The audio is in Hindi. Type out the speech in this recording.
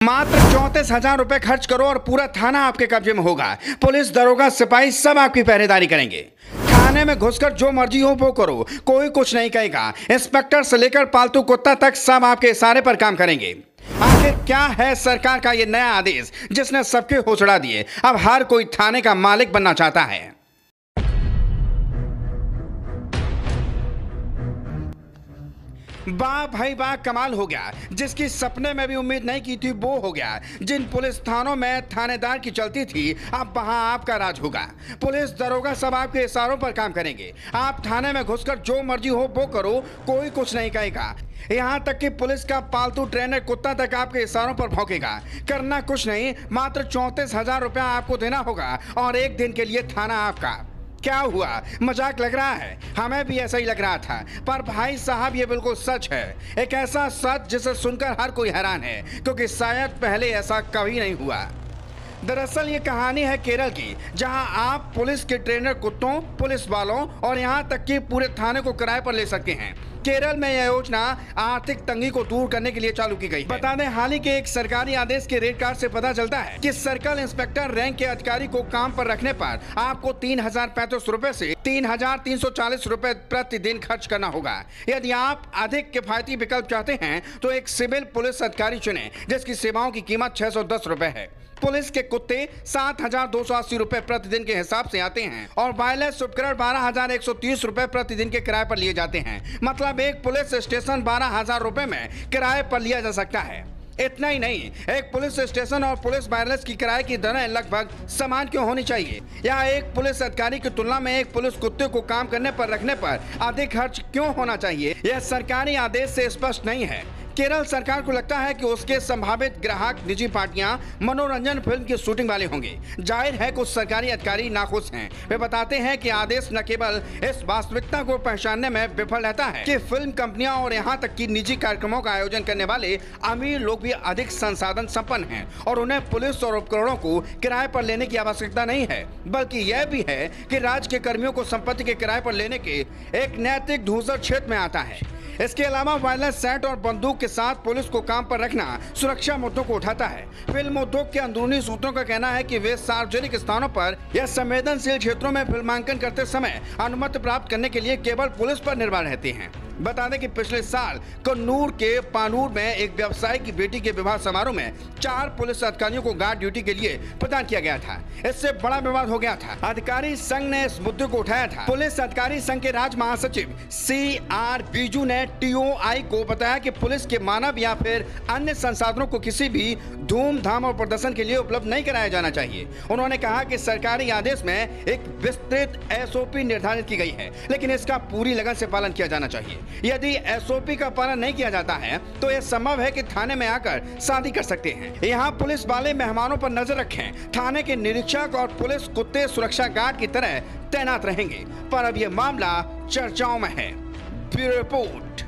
मात्र 34,000 रुपए खर्च करो और पूरा थाना आपके कब्जे में होगा। पुलिस, दरोगा, सिपाही सब आपकी पहरेदारी करेंगे। थाने में घुसकर जो मर्जी हो वो करो, कोई कुछ नहीं कहेगा। इंस्पेक्टर से लेकर पालतू कुत्ता तक सब आपके इशारे पर काम करेंगे। आखिर क्या है सरकार का ये नया आदेश जिसने सबके होश उड़ा दिए? अब हर कोई थाने का मालिक बनना चाहता है। वाह भाई वाह, कमाल हो गया। जिसकी सपने में भी उम्मीद नहीं की थी वो हो गया। जिन पुलिस थानों में थानेदार की चलती थी, अब वहां आपका राज होगा। पुलिस, दरोगा सब आपके इशारों पर काम करेंगे। आप थाने में घुसकर जो मर्जी हो वो करो, कोई कुछ नहीं कहेगा। यहाँ तक कि पुलिस का पालतू ट्रेनर कुत्ता तक आपके इशारों पर भौंकेगा। करना कुछ नहीं, मात्र 34,000 रुपया आपको देना होगा और एक दिन के लिए थाना आपका। क्या हुआ, मजाक लग रहा है? हमें भी ऐसा ही लग रहा था, पर भाई साहब ये बिल्कुल सच है। एक ऐसा सच जिसे सुनकर हर कोई हैरान है, क्योंकि शायद पहले ऐसा कभी नहीं हुआ। दरअसल ये कहानी है केरल की, जहां आप पुलिस के ट्रेनर कुत्तों, पुलिस वालों और यहां तक कि पूरे थाने को किराए पर ले सकते हैं। केरल में यह योजना आर्थिक तंगी को दूर करने के लिए चालू की गई है। बता दें, हाल ही के एक सरकारी आदेश के रेड कार्ड से पता चलता है कि सर्कल इंस्पेक्टर रैंक के अधिकारी को काम पर रखने पर आपको 3,035 रुपए से 3,340 रुपए प्रतिदिन खर्च करना होगा। यदि आप अधिक किफायती विकल्प चाहते हैं तो एक सिविल पुलिस अधिकारी चुनें, जिसकी सेवाओं की कीमत 610 रुपए है। पुलिस के कुत्ते 7,280 रुपए प्रतिदिन के हिसाब से आते हैं और वायरलेस उपकरण 12,130 रुपए प्रतिदिन के किराए पर लिए जाते हैं। मतलब एक पुलिस स्टेशन 12,000 रुपए में किराए पर लिया जा सकता है। इतना ही नहीं, एक पुलिस स्टेशन और पुलिस वायरलेस की किराए की दरें लगभग समान क्यों होनी चाहिए? या एक पुलिस अधिकारी की तुलना में एक पुलिस कुत्ते को काम करने पर रखने पर अधिक खर्च क्यों होना चाहिए? यह सरकारी आदेश से स्पष्ट नहीं है। केरल सरकार को लगता है कि उसके संभावित ग्राहक निजी पार्टियां मनोरंजन फिल्म की शूटिंग वाले होंगे। जाहिर है कुछ सरकारी अधिकारी नाखुश हैं। वे बताते हैं कि आदेश न केवल इस वास्तविकता को पहचानने में विफल रहता है कि फिल्म कंपनियां और यहां तक कि निजी कार्यक्रमों का आयोजन करने वाले अमीर लोग भी अधिक संसाधन संपन्न हैं और उन्हें पुलिस और उपकरणों को किराए पर लेने की आवश्यकता नहीं है, बल्कि यह भी है कि राज्य के कर्मियों को संपत्ति के किराए पर लेने के एक नैतिक धूसर क्षेत्र में आता है। इसके अलावा वायरलेस सेट और बंदूक के साथ पुलिस को काम पर रखना सुरक्षा मुद्दों को उठाता है। फिल्म उद्योग के अंदरूनी सूत्रों का कहना है कि वे सार्वजनिक स्थानों पर या संवेदनशील क्षेत्रों में फिल्मांकन करते समय अनुमति प्राप्त करने के लिए केवल पुलिस पर निर्भर रहते हैं। बता दें कि पिछले साल कन्नूर के पानूर में एक व्यवसायी की बेटी के विवाह समारोह में 4 पुलिस अधिकारियों को गार्ड ड्यूटी के लिए प्रदान किया गया था। इससे बड़ा विवाद हो गया था। अधिकारी संघ ने इस मुद्दे को उठाया था। पुलिस अधिकारी संघ के राज्य महासचिव CR बीजू ने TOI को बताया कि पुलिस के मानव या फिर अन्य संसाधनों को किसी भी धूमधाम और प्रदर्शन के लिए उपलब्ध नहीं कराया जाना चाहिए। उन्होंने कहा कि सरकारी आदेश में एक विस्तृत SOP निर्धारित की गई है, लेकिन इसका पूरी लगन से पालन किया जाना चाहिए। यदि SOP का पालन नहीं किया जाता है तो यह संभव है कि थाने में आकर शादी कर सकते हैं। यहाँ पुलिस वाले मेहमानों पर नजर रखें। थाने के निरीक्षक और पुलिस कुत्ते सुरक्षा गार्ड की तरह तैनात रहेंगे। पर अब यह मामला चर्चाओं में है। Bureau report.